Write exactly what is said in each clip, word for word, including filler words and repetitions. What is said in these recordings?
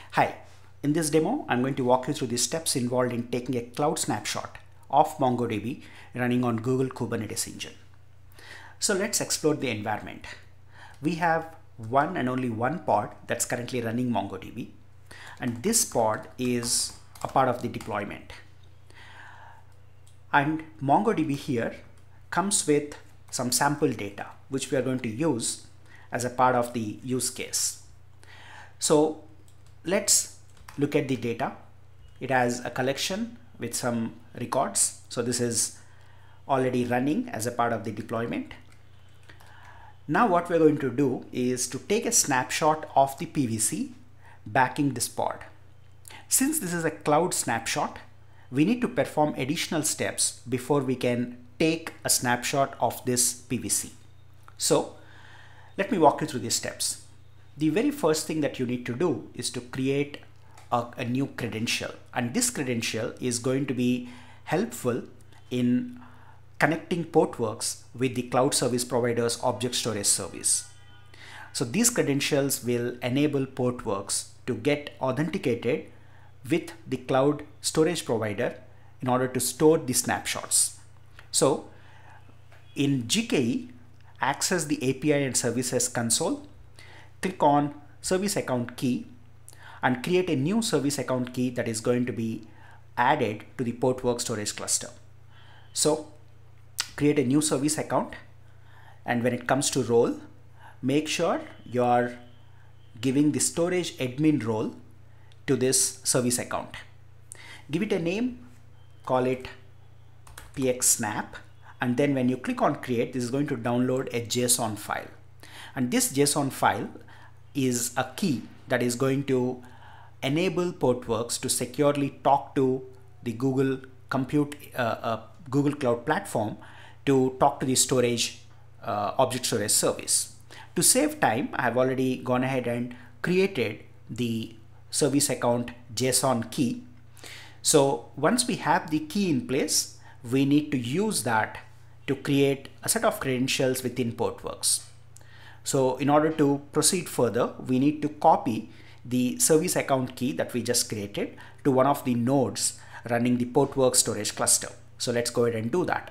Hi, in this demo, I'm going to walk you through the steps involved in taking a cloud snapshot of MongoDB running on Google Kubernetes Engine. So let's explore the environment. We have one and only one pod that's currently running MongoDB, and this pod is a part of the deployment. And MongoDB here comes with some sample data, which we are going to use as a part of the use case. So let's look at the data. It has a collection with some records. So this is already running as a part of the deployment. Now what we're going to do is to take a snapshot of the P V C backing this pod. Since this is a cloud snapshot, we need to perform additional steps before we can take a snapshot of this P V C. So let me walk you through these steps. The very first thing that you need to do is to create a, a new credential, and this credential is going to be helpful in connecting Portworx with the cloud service provider's object storage service. So these credentials will enable Portworx to get authenticated with the cloud storage provider in order to store the snapshots. So in G K E, access the A P I and services console, click on service account key and create a new service account key that is going to be added to the Portworx storage cluster. So create a new service account, and when it comes to role, make sure you are giving the storage admin role to this service account. Give it a name, call it pxsnap, and then when you click on create, this is going to download a JSON file, and this JSON file is a key that is going to enable Portworx to securely talk to the Google Compute uh, uh, Google Cloud Platform to talk to the storage uh, object storage service. To save time, I have already gone ahead and created the service account JSON key. So once we have the key in place, we need to use that to create a set of credentials within Portworx. So in order to proceed further, we need to copy the service account key that we just created to one of the nodes running the Portworx storage cluster. So let's go ahead and do that.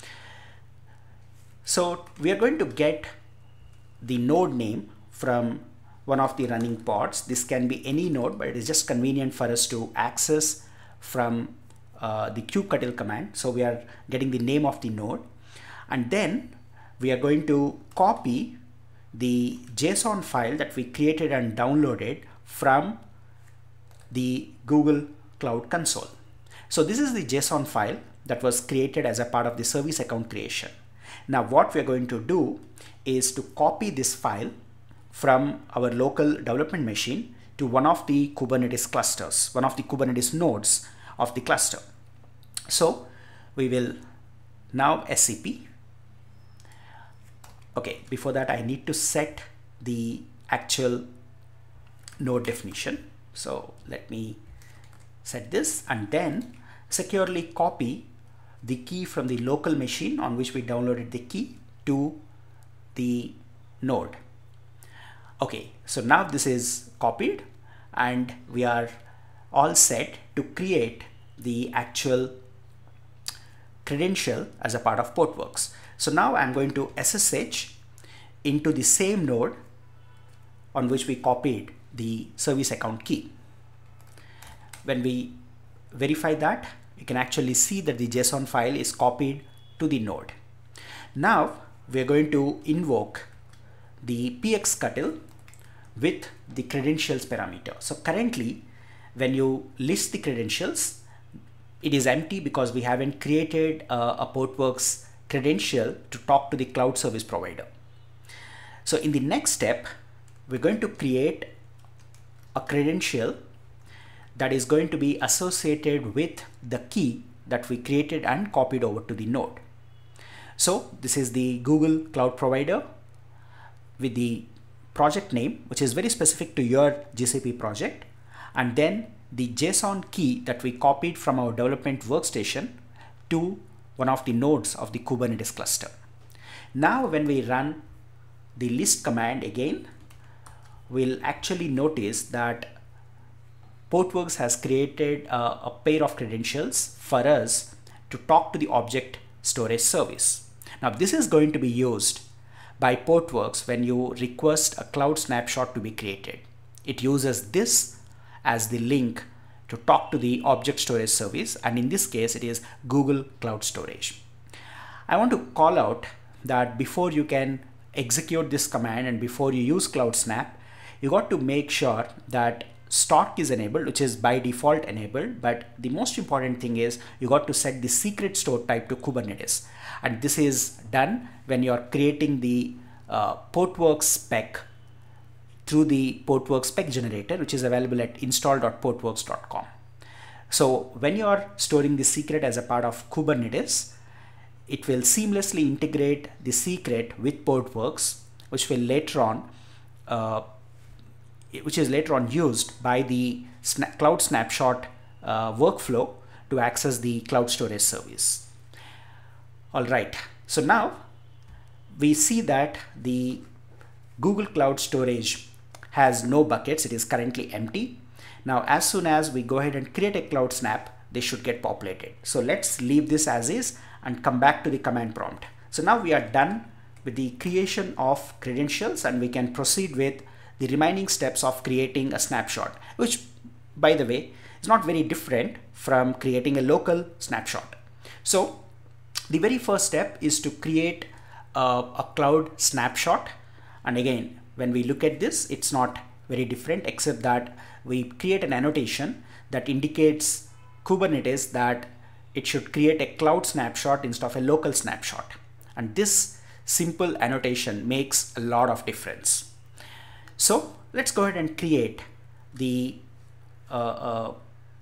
So we are going to get the node name from one of the running pods. This can be any node, but it is just convenient for us to access from uh, the kubectl command. So we are getting the name of the node, and then we are going to copy the JSON file that we created and downloaded from the Google Cloud Console. So this is the JSON file that was created as a part of the service account creation. Now what we're going to do is to copy this file from our local development machine to one of the Kubernetes clusters, one of the Kubernetes nodes of the cluster. So we will now S C P. Okay, before that I need to set the actual node definition. So let me set this and then securely copy the key from the local machine on which we downloaded the key to the node. Okay, so now this is copied and we are all set to create the actual credential as a part of Portworx. So now I'm going to S S H into the same node on which we copied the service account key. When we verify that, you can actually see that the JSON file is copied to the node. Now we're going to invoke the pxctl with the credentials parameter. So currently when you list the credentials, it is empty because we haven't created a, a Portworx credential to talk to the cloud service provider. So in the next step, we're going to create a credential that is going to be associated with the key that we created and copied over to the node. So this is the Google Cloud Provider with the project name, which is very specific to your G C P project, and then the JSON key that we copied from our development workstation to one of the nodes of the Kubernetes cluster. Now when we run the list command again, we'll actually notice that Portworx has created a, a pair of credentials for us to talk to the object storage service. Now this is going to be used by Portworx when you request a cloud snapshot to be created. It uses this as the link to talk to the object storage service, and in this case it is Google Cloud Storage. I want to call out that before you can execute this command and before you use Cloud Snap, you got to make sure that Stork is enabled, which is by default enabled, but the most important thing is you got to set the secret store type to Kubernetes, and this is done when you are creating the uh, Portworx spec through the Portworx spec generator, which is available at install dot portworx dot com. So when you are storing the secret as a part of Kubernetes, it will seamlessly integrate the secret with Portworx, which will later on uh, which is later on used by the sna cloud snapshot uh, workflow to access the cloud storage service. All right, so now we see that the Google Cloud Storage has no buckets. It is currently empty. Now, as soon as we go ahead and create a cloud snap, they should get populated. So let's leave this as is and come back to the command prompt. So now we are done with the creation of credentials, and we can proceed with the remaining steps of creating a snapshot, which, by the way, is not very different from creating a local snapshot. So the very first step is to create a, a cloud snapshot. And again, when we look at this, it's not very different, except that we create an annotation that indicates Kubernetes that it should create a cloud snapshot instead of a local snapshot. And this simple annotation makes a lot of difference. So let's go ahead and create the uh, uh,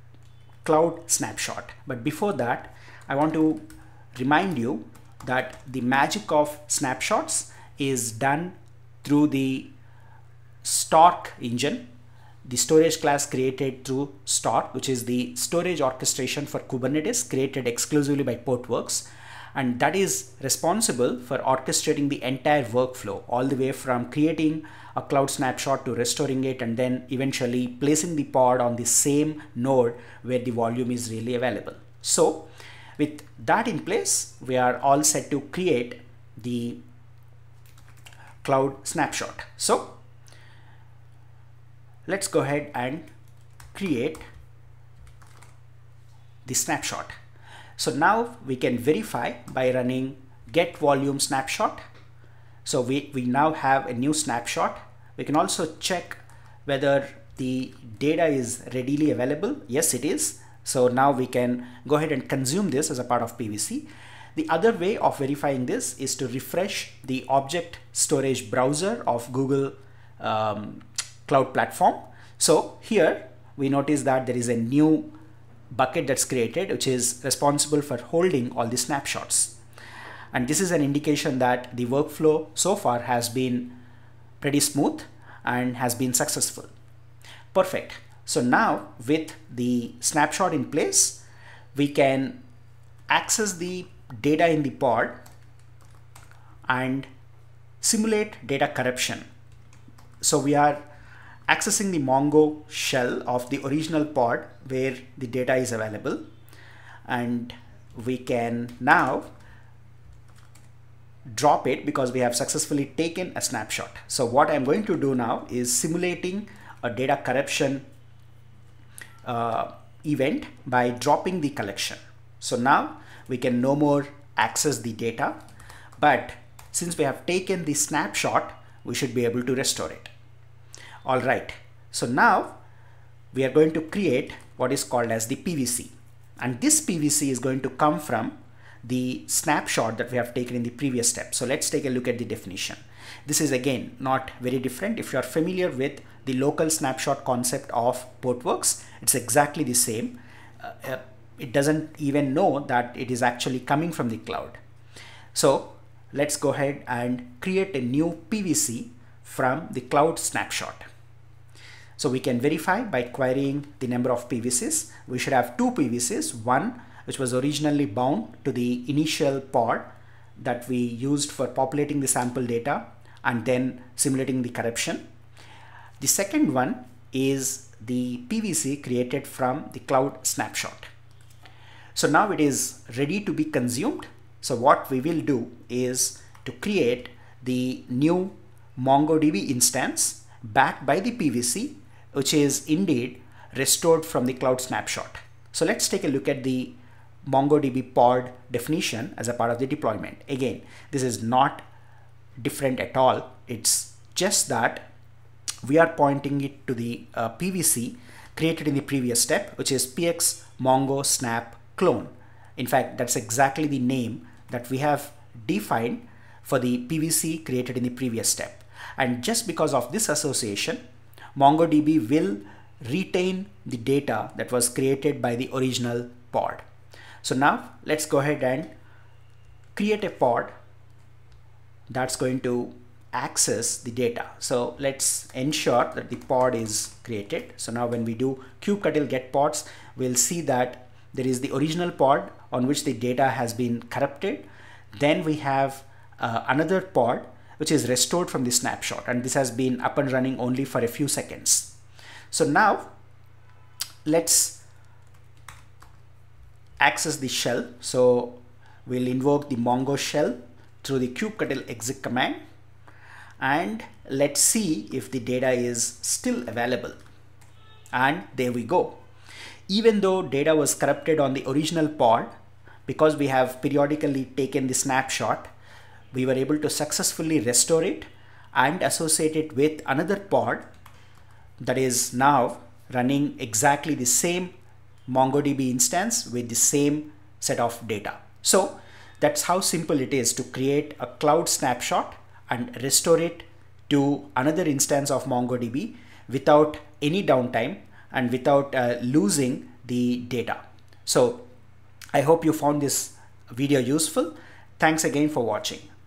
cloud snapshot. But before that, I want to remind you that the magic of snapshots is done through the Stork engine, the storage class created through Stork, which is the storage orchestration for Kubernetes created exclusively by Portworx. And that is responsible for orchestrating the entire workflow, all the way from creating a cloud snapshot to restoring it and then eventually placing the pod on the same node where the volume is really available. So with that in place, we are all set to create the cloud snapshot. So let's go ahead and create the snapshot. So now we can verify by running get volume snapshot. So we, we now have a new snapshot. We can also check whether the data is readily available. Yes, it is. So now we can go ahead and consume this as a part of P V C. The other way of verifying this is to refresh the object storage browser of Google um, Cloud Platform. So here we notice that there is a new bucket that's created, which is responsible for holding all the snapshots. And this is an indication that the workflow so far has been pretty smooth and has been successful. Perfect. So now with the snapshot in place, we can access the data in the pod and simulate data corruption. So we are accessing the Mongo shell of the original pod where the data is available, and we can now drop it because we have successfully taken a snapshot. So what I'm going to do now is simulating a data corruption uh, event by dropping the collection. So now we can no more access the data, but since we have taken the snapshot, we should be able to restore it. All right, so now we are going to create what is called as the P V C, and this P V C is going to come from the snapshot that we have taken in the previous step. So let's take a look at the definition. This is again not very different. If you are familiar with the local snapshot concept of Portworx, it's exactly the same. Uh, uh, it doesn't even know that it is actually coming from the cloud. So let's go ahead and create a new P V C from the cloud snapshot. So we can verify by querying the number of P V Cs. We should have two P V Cs, one which was originally bound to the initial pod that we used for populating the sample data and then simulating the corruption. The second one is the P V C created from the cloud snapshot. So now it is ready to be consumed. So what we will do is to create the new MongoDB instance backed by the P V C, which is indeed restored from the cloud snapshot. So let's take a look at the MongoDB pod definition as a part of the deployment. Again, this is not different at all. It's just that we are pointing it to the uh, P V C created in the previous step, which is P X Mongo Snap clone. In fact, that's exactly the name that we have defined for the P V C created in the previous step. And just because of this association, MongoDB will retain the data that was created by the original pod. So now let's go ahead and create a pod that's going to access the data. So let's ensure that the pod is created. So now when we do kubectl get pods, we'll see that there is the original pod on which the data has been corrupted. Then we have uh, another pod which is restored from the snapshot, and this has been up and running only for a few seconds. So now let's access the shell. So we'll invoke the Mongo shell through the kubectl exec command, and let's see if the data is still available. And there we go. Even though data was corrupted on the original pod, because we have periodically taken the snapshot, we were able to successfully restore it and associate it with another pod that is now running exactly the same MongoDB instance with the same set of data. So that's how simple it is to create a cloud snapshot and restore it to another instance of MongoDB without any downtime and without uh, losing the data. So I hope you found this video useful. Thanks again for watching.